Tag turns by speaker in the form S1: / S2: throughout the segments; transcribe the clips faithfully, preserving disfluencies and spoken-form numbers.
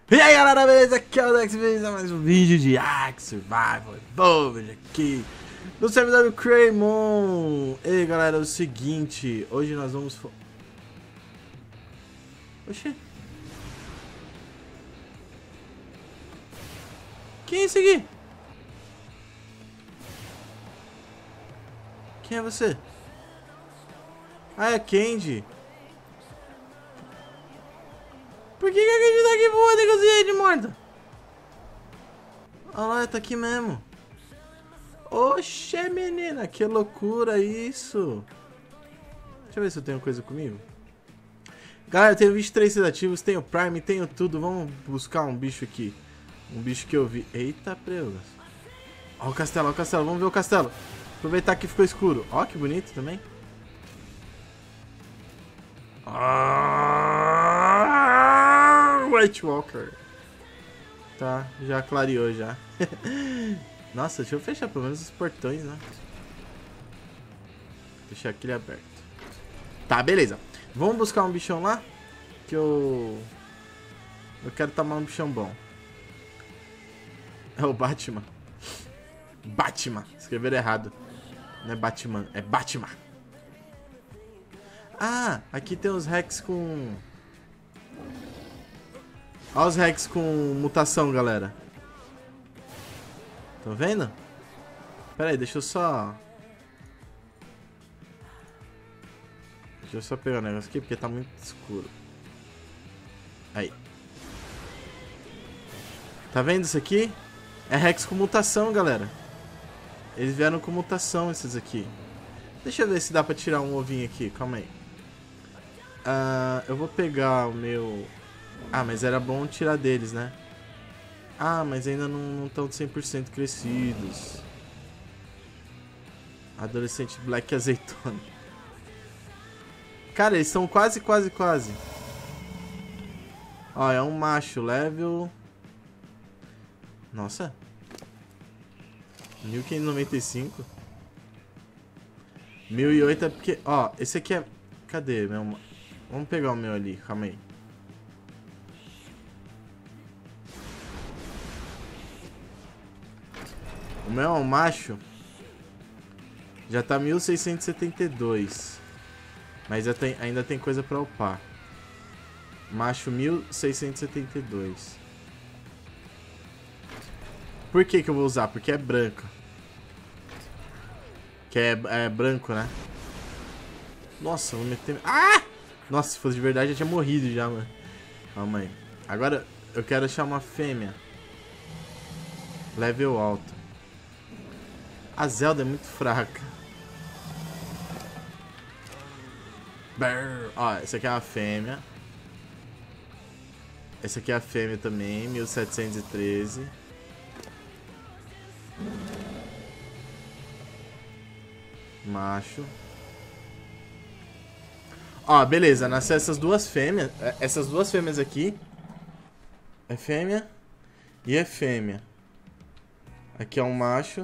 S1: E aí galera, beleza? Aqui é o Dex, bem-vindos a mais um vídeo de Ark Survival Evolved aqui no servidor do Craymon. E aí galera, é o seguinte, hoje nós vamos... Oxê. Quem é esse aqui? Quem é você? Ah, é a Candy. Por que que a Candy tá aqui voando e cozinha de morta? Olha lá, tá aqui mesmo. Oxê, menina, que loucura isso. Deixa eu ver se eu tenho coisa comigo. Galera, eu tenho vinte e três sedativos, tenho Prime, tenho tudo. Vamos buscar um bicho aqui. Um bicho que eu vi. Eita, preugas. Ó o castelo, ó o castelo. Vamos ver o castelo. Aproveitar que ficou escuro. Ó, que bonito também. Ah, White Walker. Tá, já clareou já. Nossa, deixa eu fechar pelo menos os portões, né? Deixar aquele aberto. Tá, beleza. Vamos buscar um bichão lá. Que eu... Eu quero tomar um bichão bom. É o Batman. Batman. Escreveram errado. Não é Batman, é Batman. Ah, aqui tem os hacks com... Olha os hacks com mutação, galera. Estão vendo? Pera aí, deixa eu só... Deixa eu só pegar o negócio aqui, porque tá muito escuro. Aí. Tá vendo isso aqui? É hacks com mutação, galera. Eles vieram com mutação, esses aqui. Deixa eu ver se dá pra tirar um ovinho aqui, calma aí. Uh, eu vou pegar o meu... Ah, mas era bom tirar deles, né? Ah, mas ainda não estão cem por cento crescidos. Adolescente Black Azeitona. Cara, eles são quase, quase, quase. Ó, é um macho, level... Nossa. mil quinhentos e noventa e cinco. mil e oito é porque... Ó, esse aqui é... Cadê meu... Vamos pegar o meu ali, calma aí. O meu é um macho. Já tá mil seiscentos e setenta e dois. Mas já tem, ainda tem coisa pra upar. Macho mil seiscentos e setenta e dois. Por que que eu vou usar? Porque é branco. Que é, é branco, né? Nossa, vou meter... Ah! Nossa, se fosse de verdade, eu tinha morrido já, mano. Calma aí. Agora, eu quero achar uma fêmea. Level alto. A Zelda é muito fraca. Brrr. Ó, essa aqui é uma fêmea. Essa aqui é a fêmea também, mil setecentos e treze. Macho. Ó, beleza, nasceu essas duas fêmeas. Essas duas fêmeas aqui. É fêmea e é fêmea. Aqui é um macho.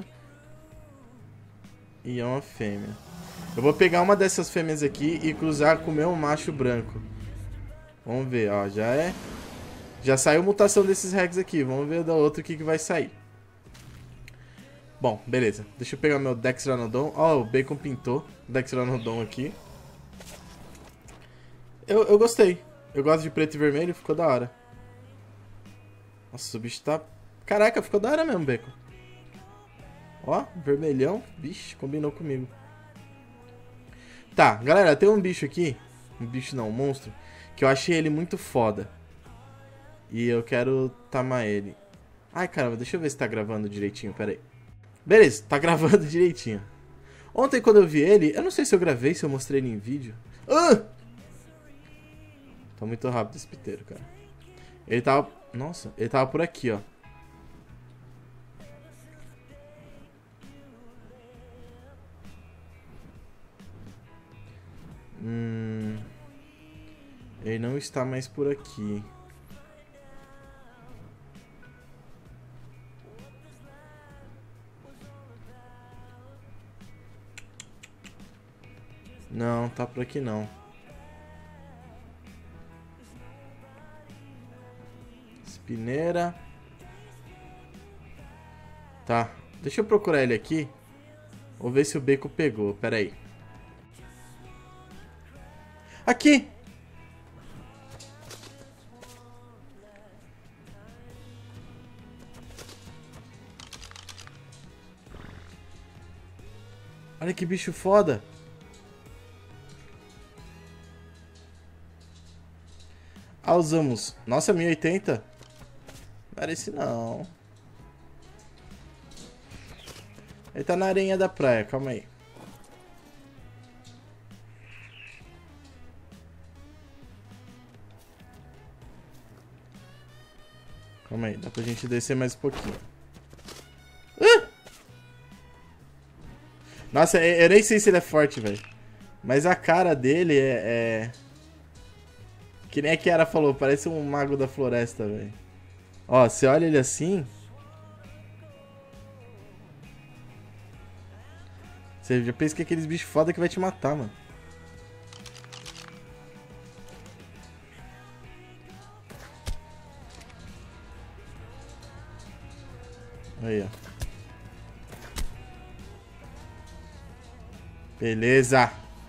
S1: E é uma fêmea. Eu vou pegar uma dessas fêmeas aqui e cruzar com o meu macho branco. Vamos ver, ó, já é... Já saiu mutação desses hacks aqui. Vamos ver da outra o que, que vai sair. Bom, beleza. Deixa eu pegar meu Dexranodon. Ó, o Bacon pintou Dexranodon aqui. Eu, eu gostei. Eu gosto de preto e vermelho, ficou da hora. Nossa, o bicho tá... Caraca, ficou da hora mesmo, Bacon. Ó, vermelhão. Bicho, combinou comigo. Tá, galera, tem um bicho aqui. Um bicho não, um monstro. Que eu achei ele muito foda. E eu quero tamar ele. Ai, caramba, deixa eu ver se tá gravando direitinho, pera aí. Beleza, tá gravando direitinho. Ontem quando eu vi ele, eu não sei se eu gravei, se eu mostrei ele em vídeo. Ah! Tá muito rápido esse piteiro, cara. Ele tava... Nossa, ele tava por aqui, ó. Hum... Ele não está mais por aqui. Não, tá por aqui não. Espineira. Tá. Deixa eu procurar ele aqui. Vou ver se o beco pegou. Pera aí. Aqui! Olha que bicho foda. Ah, usamos. Nossa, mil e oitenta? Não era esse não. Ele tá na areia da praia, calma aí. Calma aí, dá pra gente descer mais um pouquinho. Uh! Nossa, eu nem sei se ele é forte, velho. Mas a cara dele é, é... Que nem a Kiara falou, parece um mago da floresta, velho. Ó, você olha ele assim... Você já pensa que é aqueles bichos foda que vai te matar, mano. Aí, ó. Beleza.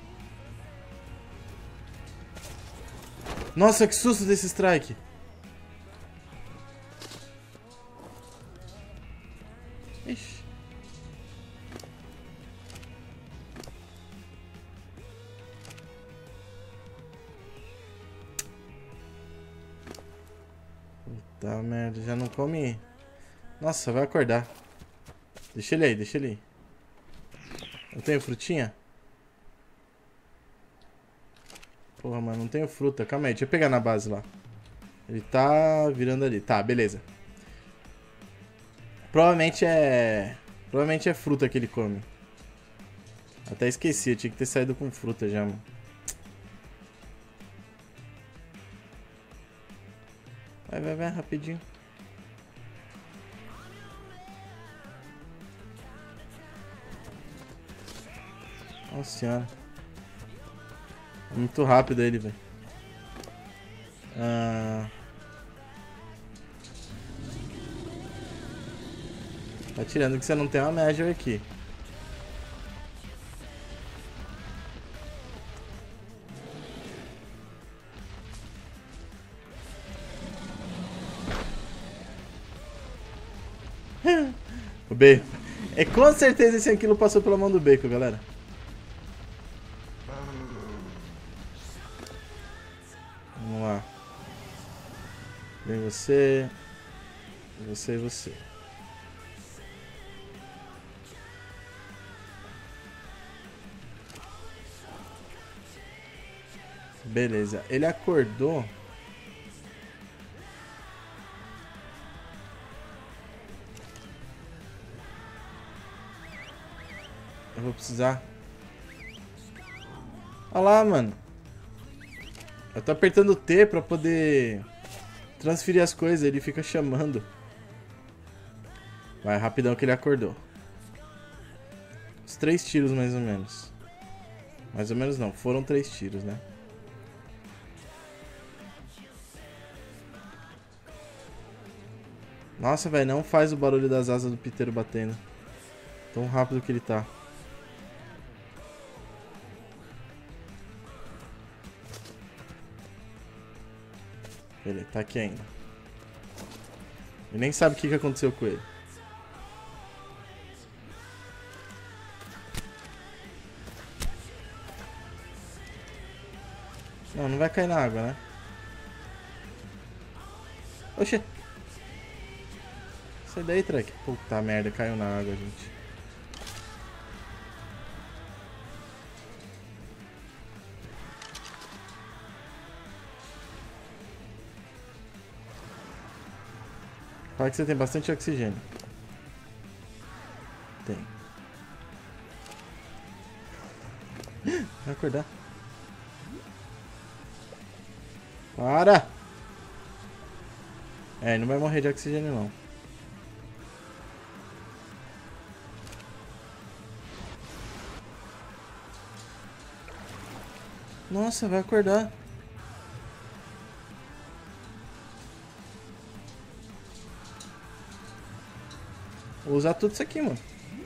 S1: Nossa, que susto desse strike. Ixi. Puta merda, já não come. Nossa, vai acordar. Deixa ele aí, deixa ele aí. Eu tenho frutinha? Porra, mano, não tenho fruta. Calma aí, deixa eu pegar na base lá. Ele tá virando ali. Tá, beleza. Provavelmente é... Provavelmente é fruta que ele come. Até esqueci, eu tinha que ter saído com fruta já, mano. Vai, vai, vai, rapidinho. Nossa senhora. É muito rápido ele, velho. Ah... Tá tirando que você não tem uma Major aqui. O Bacon. É com certeza esse aquilo passou pela mão do Bacon, galera. Vamos lá. Vem você. Você e você. Beleza. Ele acordou. Eu vou precisar. Olha lá, mano. Eu tô apertando o T pra poder transferir as coisas. Ele fica chamando. Vai, rapidão que ele acordou. Uns três tiros, mais ou menos. Mais ou menos não. Foram três tiros, né? Nossa, velho. Não faz o barulho das asas do piteiro batendo. Tão rápido que ele tá. Ele tá aqui ainda. Ele nem sabe o que, que aconteceu com ele. Não, não vai cair na água, né? Oxê. Sai daí, Trek. Puta merda, caiu na água, gente. Fala que você tem bastante oxigênio. Tem. Vai acordar. Para! É, ele não vai morrer de oxigênio, não. Nossa, vai acordar. Vou usar tudo isso aqui, mano.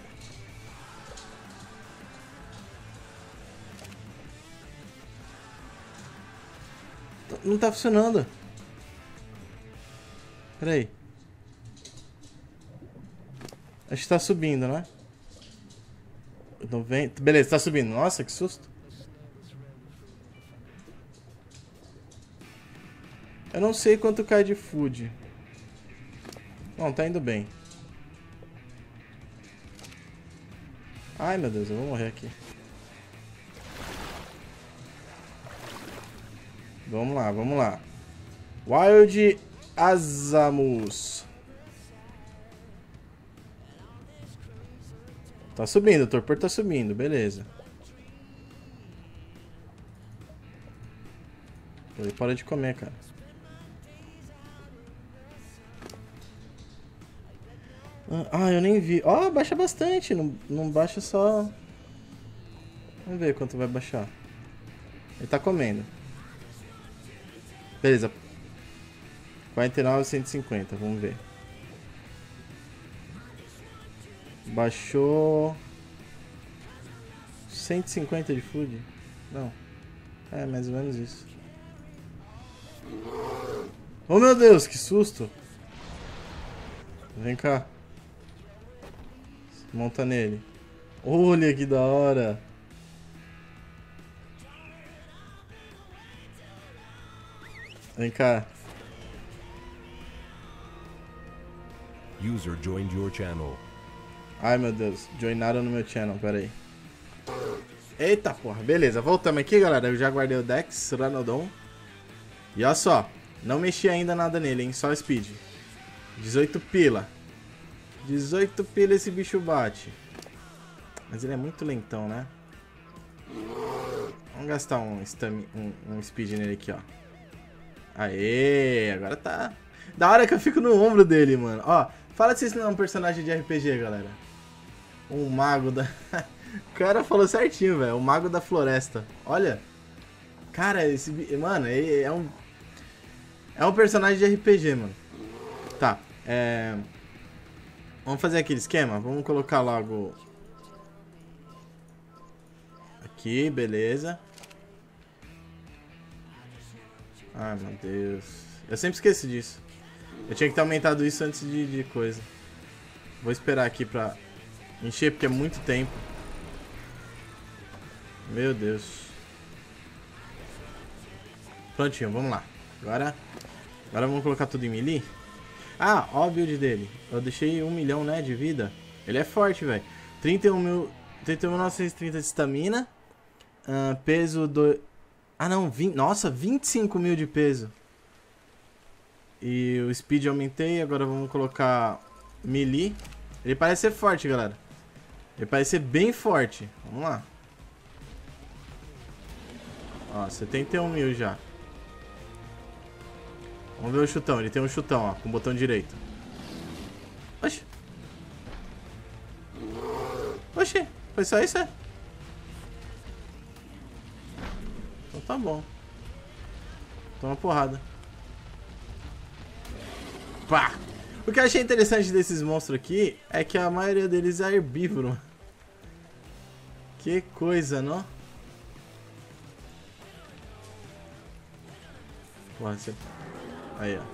S1: Não tá funcionando. Pera aí. Acho que tá subindo, né? noventa. Beleza, tá subindo. Nossa, que susto. Eu não sei quanto cai de food. Não, tá indo bem. Ai, meu Deus, eu vou morrer aqui. Vamos lá, vamos lá. Wild Azamus. Tá subindo, o torpor tá subindo, beleza. Ele para de comer, cara. Ah, eu nem vi. Ó, oh, baixa bastante, não, não baixa só... Vamos ver quanto vai baixar. Ele tá comendo. Beleza. quarenta e nove, cento e cinquenta, vamos ver. Baixou... cento e cinquenta de food? Não. É, mais ou menos isso. Oh, meu Deus, que susto. Vem cá. Monta nele. Olha que da hora. Vem cá.
S2: User joined your channel.
S1: Ai, meu Deus. Joinaram no meu channel, pera aí. Eita porra, beleza. Voltamos aqui, galera. Eu já guardei o Dex, Ranodon. E olha só. Não mexi ainda nada nele, hein. Só speed. dezoito pila. dezoito pila esse bicho bate. Mas ele é muito lentão, né? Vamos gastar um, um, um speed nele aqui, ó. Aê, agora tá... Da hora que eu fico no ombro dele, mano. Ó, fala se esse não é um personagem de R P G, galera. Um mago da... O cara falou certinho, velho. O mago da floresta. Olha. Cara, esse... Mano, é um... É um personagem de R P G, mano. Tá, é... Vamos fazer aquele esquema? Vamos colocar logo... Aqui, beleza. Ai, meu Deus. Eu sempre esqueço disso. Eu tinha que ter aumentado isso antes de, de coisa. Vou esperar aqui pra encher, porque é muito tempo. Meu Deus. Prontinho, vamos lá. Agora, agora vamos colocar tudo em melee. Ah, ó a build dele. Eu deixei um milhão, né, de vida. Ele é forte, velho. trinta e um mil... trinta e um mil novecentos e trinta de estamina. Uh, peso do... Ah, não. vinte... Nossa, vinte e cinco mil de peso. E o speed eu aumentei. Agora vamos colocar melee. Ele parece ser forte, galera. Ele parece ser bem forte. Vamos lá. Ó, setenta e um mil já. Vamos ver o chutão. Ele tem um chutão, ó, com o botão direito. Oxi. Oxi. Foi só isso, é? Então tá bom. Toma porrada. Pá. O que eu achei interessante desses monstros aqui é que a maioria deles é herbívoro. Que coisa, não? Porra, você... Aí, ó.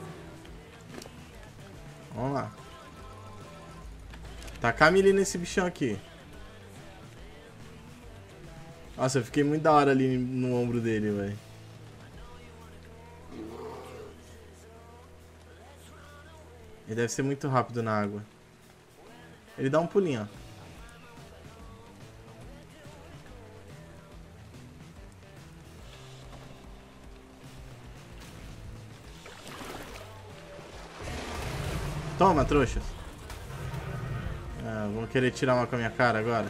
S1: Vamos lá. Tacar melee nesse bichão aqui. Nossa, eu fiquei muito da hora ali no ombro dele, velho. Ele deve ser muito rápido na água. Ele dá um pulinho, ó. Toma, trouxas. Ah, vão querer tirar uma com a minha cara agora.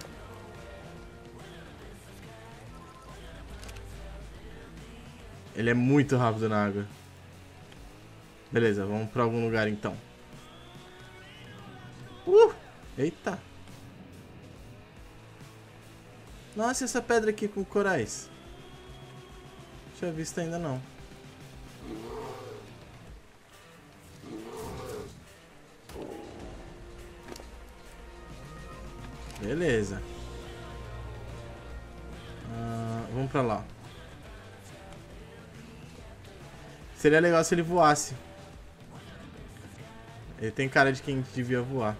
S1: Ele é muito rápido na água. Beleza, vamos pra algum lugar então. Uh! Eita! Nossa, essa pedra aqui com corais. Não tinha visto ainda não. Beleza. Uh, vamos pra lá. Seria legal se ele voasse. Ele tem cara de quem devia voar.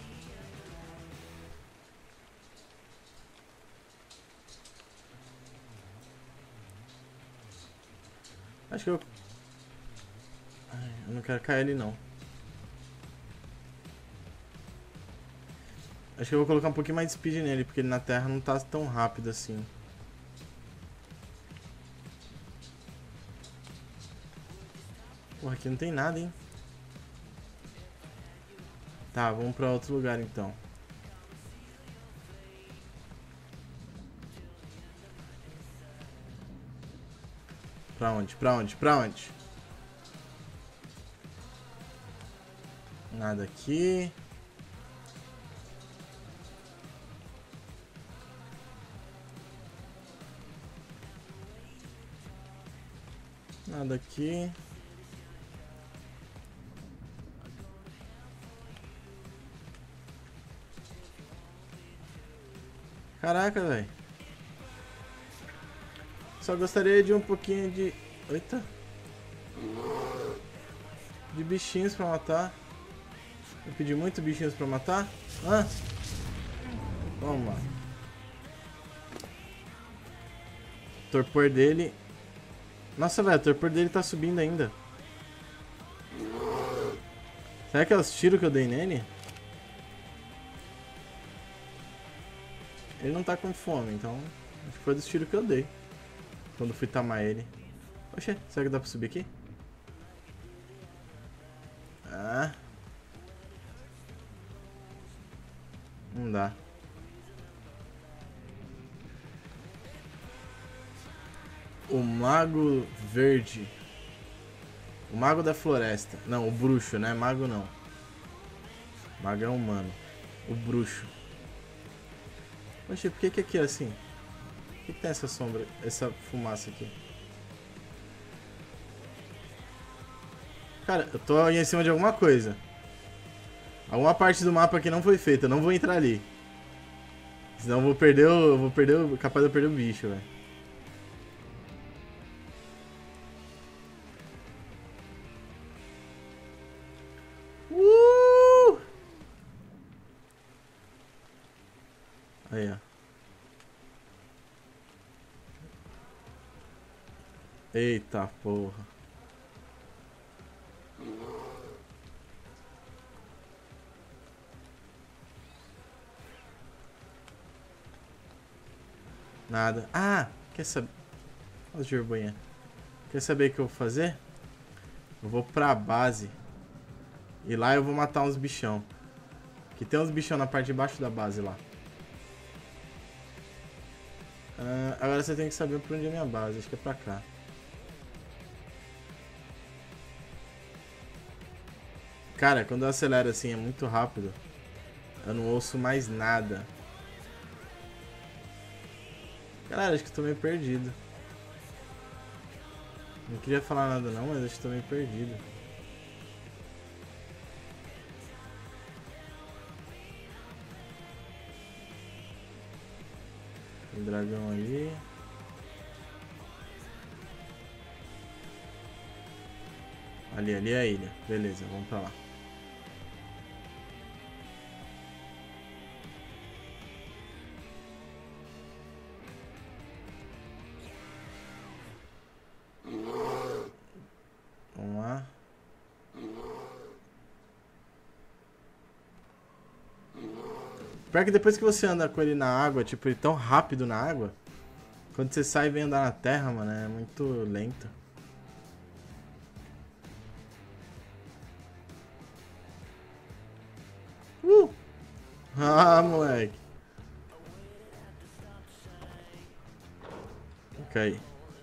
S1: Acho que eu... Ai, eu não quero cair ali não. Acho que eu vou colocar um pouquinho mais de speed nele, porque ele na terra não tá tão rápido assim. Porra, aqui não tem nada, hein? Tá, vamos pra outro lugar então. Pra onde? Pra onde? Pra onde? Nada aqui. Nada aqui. Caraca, velho. Só gostaria de um pouquinho de... Eita. De bichinhos pra matar. Eu pedi muito bichinhos pra matar. Ah. Vamos lá. O torpor dele... Nossa, velho, o torpor dele tá subindo ainda. Será que é os tiros que eu dei nele? Ele não tá com fome, então acho que foi dos tiros que eu dei quando fui tamar ele. Oxê, será que dá pra subir aqui? Ah. Não dá. O Mago Verde. O Mago da Floresta. Não, o Bruxo, né? Mago não. Mago é humano. O Bruxo. Poxa, por que que aqui é assim? Por que que tem essa sombra, essa fumaça aqui? Cara, eu tô em cima de alguma coisa. Alguma parte do mapa aqui não foi feita, eu não vou entrar ali. Senão eu vou perder o... Eu vou perder o... Capaz de eu perder o bicho, velho. Uh! Aí, ó. Eita porra. Nada. Ah, quer saber? Olha os vergonha. Quer saber o que eu vou fazer? Eu vou pra base. E lá eu vou matar uns bichão. Que tem uns bichão na parte de baixo da base lá. Uh, agora você tem que saber por onde é a minha base. Acho que é pra cá. Cara, quando eu acelero assim é muito rápido. Eu não ouço mais nada. Galera, acho que tô meio perdido. Não queria falar nada não, mas acho que tô meio perdido. Tem dragão ali. Ali, ali é a ilha. Beleza, vamos pra lá. Vamos lá. Pior que depois que você anda com ele na água, tipo, ele tão rápido na água, quando você sai e vem andar na terra, mano, é muito lento. Uh! Ah, moleque. Ok.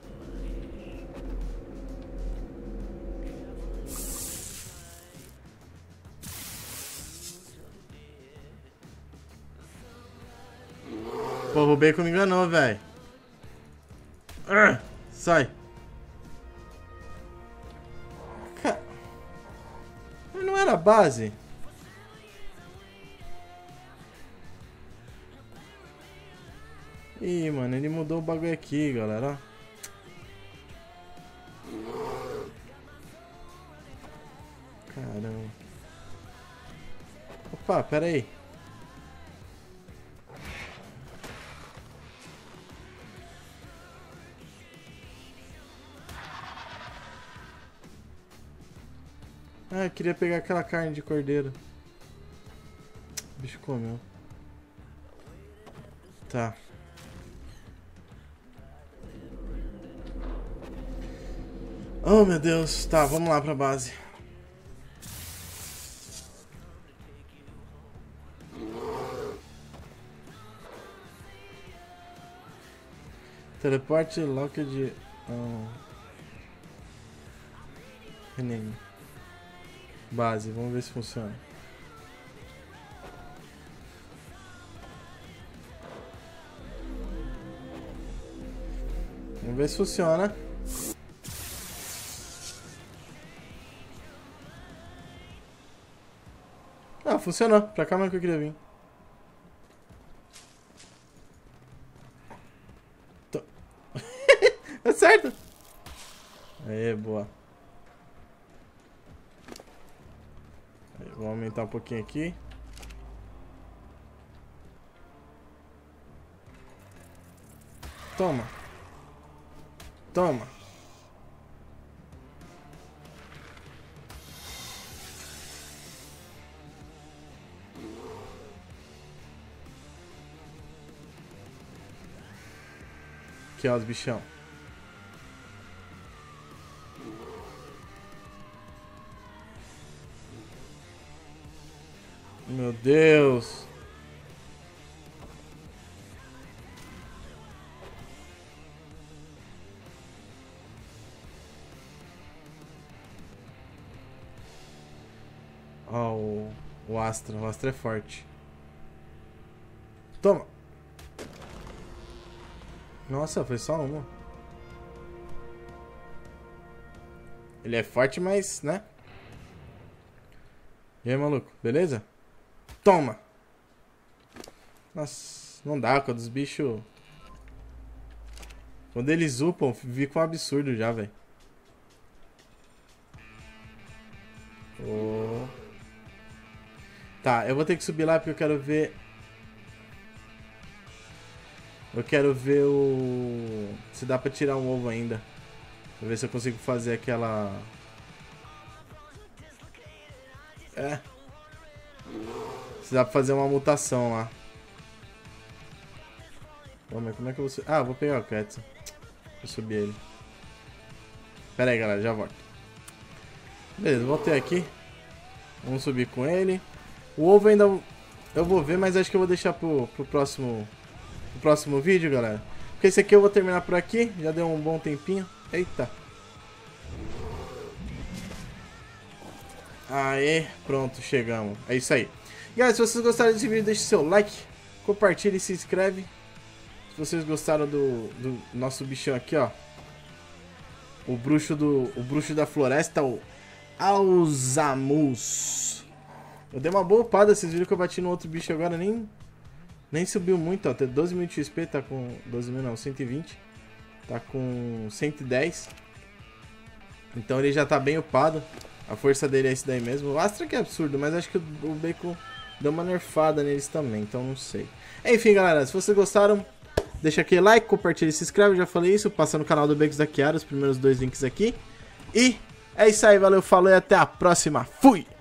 S1: Pô, o Bacon me enganou, velho. Sai. Ca... Mas não era a base? Ih, mano, ele mudou o bagulho aqui, galera. Caramba. Opa, pera aí. Ah, eu queria pegar aquela carne de cordeiro. O bicho comeu. Tá. Oh, meu Deus. Tá, vamos lá pra base. Teleporte Locked. Oh. Rename. Base, vamos ver se funciona. Vamos ver se funciona. Ah, funcionou. Pra cá mesmo que eu queria vir. Tô... É certo. Aê, boa. Aí, vou aumentar um pouquinho aqui. Toma. Toma. Aqui, ó, os bichão. Meu Deus. Ó, o, o Astra. O Astra é forte. Toma. Nossa, foi só uma. Ele é forte, mas, né? E aí, maluco? Beleza? Toma! Nossa, não dá. Quando os bichos... Quando eles upam, fica um absurdo já, velho. Oh. Tá, eu vou ter que subir lá porque eu quero ver... Eu quero ver o... Se dá pra tirar um ovo ainda. Pra ver se eu consigo fazer aquela... É. Se dá pra fazer uma mutação lá. Pô, mas como é que eu vou... Ah, vou pegar o Ketsu. Vou subir ele. Pera aí, galera, já volto. Beleza, voltei aqui. Vamos subir com ele. O ovo ainda... Eu vou ver, mas acho que eu vou deixar pro, pro próximo... No próximo vídeo, galera. Porque esse aqui eu vou terminar por aqui. Já deu um bom tempinho. Eita. Aê, pronto, chegamos. É isso aí. Galera, se vocês gostaram desse vídeo, deixe seu like, compartilhe e se inscreve. Se vocês gostaram do, do nosso bichão aqui, ó. O bruxo do o bruxo da floresta, o Alzamus. Eu dei uma boa upada, vocês viram que eu bati no outro bicho agora, nem... Nem subiu muito, ó, tem doze mil de X P, tá com... doze mil não, cento e vinte. Tá com cento e dez. Então ele já tá bem upado. A força dele é esse daí mesmo. O Astra que é absurdo, mas acho que o Bacon deu uma nerfada neles também, então não sei. Enfim, galera, se vocês gostaram, deixa aquele like, compartilha e se inscreve, eu já falei isso. Passa no canal do Becos da Kiara, os primeiros dois links aqui. E é isso aí, valeu, falou e até a próxima. Fui!